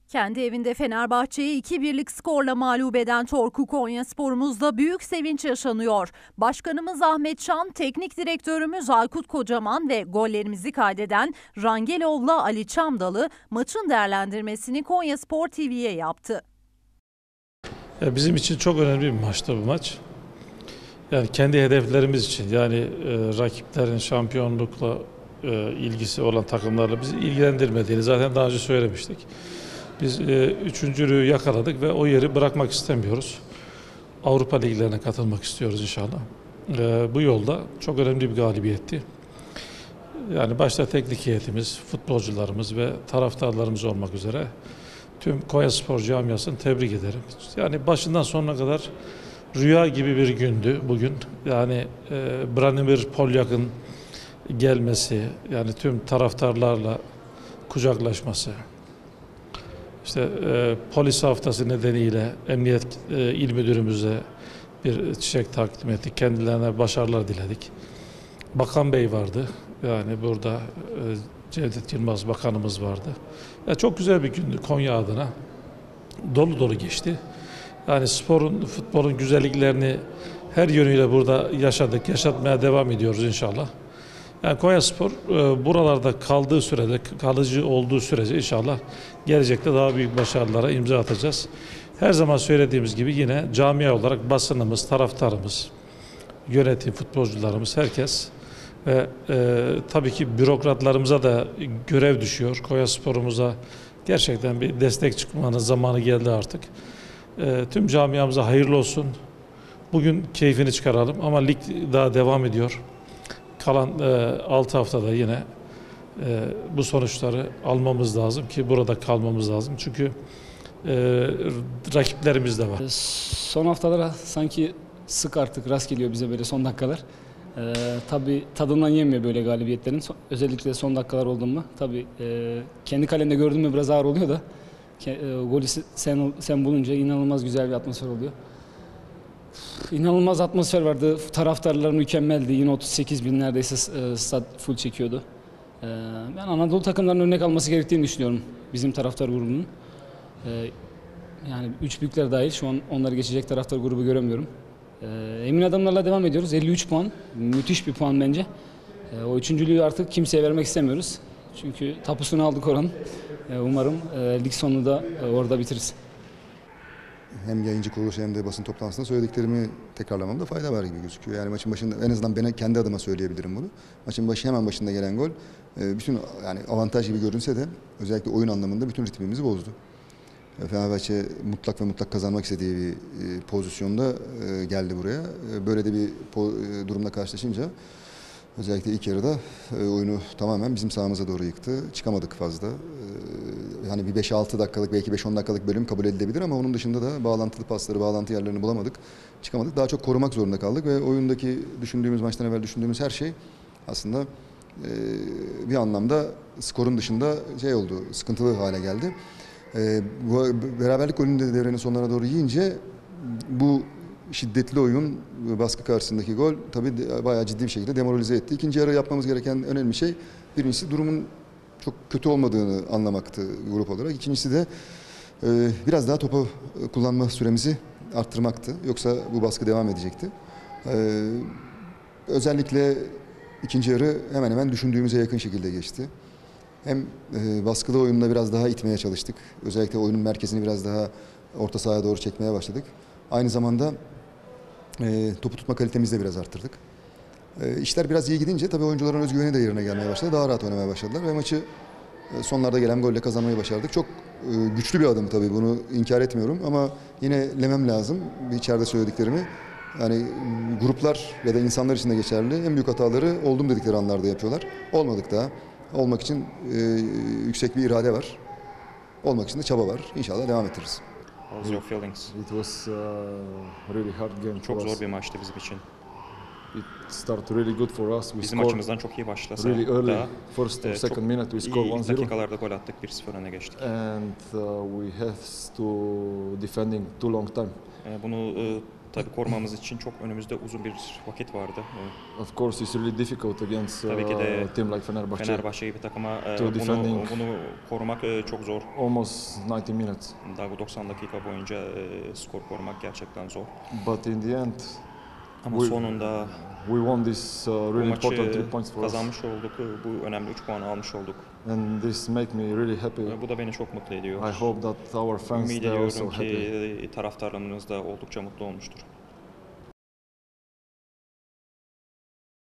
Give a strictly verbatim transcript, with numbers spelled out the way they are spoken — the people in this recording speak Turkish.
Kendi evinde Fenerbahçe'yi iki birlik skorla mağlup eden Torku Konyaspor'umuzda büyük sevinç yaşanıyor. Başkanımız Ahmet Şan, teknik direktörümüz Aykut Kocaman ve gollerimizi kaydeden Rangelov'la Ali Çamdalı maçın değerlendirmesini Konyaspor T V'ye yaptı. Bizim için çok önemli bir maçtı bu maç. Yani kendi hedeflerimiz için, yani e, rakiplerin şampiyonlukla e, ilgisi olan takımlarla bizi ilgilendirmediğini zaten daha önce söylemiştik. Biz e, üçüncülüğü yakaladık ve o yeri bırakmak istemiyoruz. Avrupa liglerine katılmak istiyoruz inşallah. E, bu yolda çok önemli bir galibiyetti. Yani başta teknik heyetimiz, futbolcularımız ve taraftarlarımız olmak üzere tüm Konyaspor camiasını tebrik ederim. Yani başından sonuna kadar rüya gibi bir gündü bugün. Yani e, Branimir Polyak'ın gelmesi, yani tüm taraftarlarla kucaklaşması, İşte e, polis haftası nedeniyle Emniyet e, İl Müdürümüze bir çiçek takdim ettik. Kendilerine başarılar diledik. Bakan Bey vardı. Yani burada e, Cevdet Yılmaz Bakanımız vardı. Ya çok güzel bir gündü Konya adına. Dolu dolu geçti. Yani sporun, futbolun güzelliklerini her yönüyle burada yaşadık. Yaşatmaya devam ediyoruz inşallah. Yani Konyaspor e, buralarda kaldığı sürede, kalıcı olduğu sürece inşallah gelecekte daha büyük başarılara imza atacağız. Her zaman söylediğimiz gibi yine camia olarak basınımız, taraftarımız, yönetim, futbolcularımız, herkes ve e, tabii ki bürokratlarımıza da görev düşüyor. Konyaspor'umuza gerçekten bir destek çıkmanın zamanı geldi artık. E, tüm camiamıza hayırlı olsun. Bugün keyfini çıkaralım ama lig daha devam ediyor. Kalan e, altı haftada yine e, bu sonuçları almamız lazım ki burada kalmamız lazım. Çünkü e, rakiplerimiz de var. Son haftalara sanki sık artık rast geliyor bize böyle son dakikalar. Ee, tabii tadından yemiyor böyle galibiyetlerin. So, özellikle son dakikalar oldu mu. Tabii e, kendi kalende gördüğüm mü biraz ağır oluyor da e, golü sen, sen bulunca inanılmaz güzel bir atmosfer oluyor. İnanılmaz atmosfer vardı. Taraftarlar mükemmeldi. Yine otuz sekiz bin neredeyse e, stat full çekiyordu. E, ben Anadolu takımlarının örnek alması gerektiğini düşünüyorum bizim taraftar grubunun. E, yani üç büyükler dahil şu an onları geçecek taraftar grubu göremiyorum. E, emin adımlarla devam ediyoruz. elli üç puan. Müthiş bir puan bence. E, o üçüncülüğü artık kimseye vermek istemiyoruz. Çünkü tapusunu aldık oranın. E, umarım e, lig sonunu da e, orada bitiririz. Hem yayıncı kuruluş hem de basın toplantısında söylediklerimi tekrarlamamda fayda var gibi gözüküyor. Yani maçın başında en azından ben kendi adıma söyleyebilirim bunu. Maçın başı hemen başında gelen gol bütün yani avantaj gibi görünse de özellikle oyun anlamında bütün ritmimizi bozdu. Fenerbahçe mutlak ve mutlak kazanmak istediği bir pozisyonda geldi buraya. Böyle de bir durumla karşılaşınca özellikle ilk yarıda oyunu tamamen bizim sahamıza doğru yıktı. Çıkamadık fazla. Hani bir beş altı dakikalık belki beş on dakikalık bölüm kabul edilebilir ama onun dışında da bağlantılı pasları, bağlantı yerlerini bulamadık. Çıkamadık. Daha çok korumak zorunda kaldık ve oyundaki düşündüğümüz, maçtan evvel düşündüğümüz her şey aslında bir anlamda skorun dışında şey oldu, sıkıntılı hale geldi. Bu beraberlik golünü de devrenin sonlarına doğru yiyince bu şiddetli oyun, baskı karşısındaki gol tabii bayağı ciddi bir şekilde demoralize etti. İkinci yarı yapmamız gereken önemli şey birincisi durumun çok kötü olmadığını anlamaktı grup olarak. İkincisi de e, biraz daha topu kullanma süremizi arttırmaktı. Yoksa bu baskı devam edecekti. E, özellikle ikinci yarı hemen hemen düşündüğümüze yakın şekilde geçti. Hem e, baskılı oyunla biraz daha itmeye çalıştık. Özellikle oyunun merkezini biraz daha orta sahaya doğru çekmeye başladık. Aynı zamanda e, topu tutma kalitemizi de biraz arttırdık. E, işler biraz iyi gidince tabii oyuncuların özgüveni de yerine gelmeye başladı. Daha rahat oynamaya başladılar ve maçı e, sonlarda gelen golle kazanmayı başardık. Çok e, güçlü bir adım tabii, bunu inkar etmiyorum ama yine lemem lazım bir içeride söylediklerimi. Yani gruplar ya da insanlar için de geçerli. En büyük hataları oldum dedikleri anlarda yapıyorlar. Olmadık daha. Olmak için e, yüksek bir irade var. Olmak için de çaba var. İnşallah devam ettiririz. What was your feelings? It was uh, really hard game Çok for us. zor bir maçtı bizim için. It started really good for us. We Bizim scored açımızdan çok iyi başlasa really early. da First or e, second çok minute we scored iyi one ilk zero. dakikalarda gol attık, bir sıfır öne geçtik. And uh, we have to defending too long time. E, Bunu e, Tabii korumamız için çok önümüzde uzun bir vakit vardı. Ee, Of course, it's really difficult against uh, Tabii ki de a team like Fenerbahçe. Fenerbahçe gibi takıma e, To bunu, defending. bunu korumak e, çok zor. Almost ninety minutes. Daha bu doksan dakika boyunca e, skor korumak gerçekten zor. But in the end, Ama We- sonunda we won this uh, bu really important maçı three points for us. kazanmış olduk. Bu önemli üç puan almış olduk. And this make me really happy. Ve bu da beni çok mutlu ediyor. I hope that our fans Ümit they are also ediyorum happy. ki taraftarlarımız da oldukça mutlu olmuştur.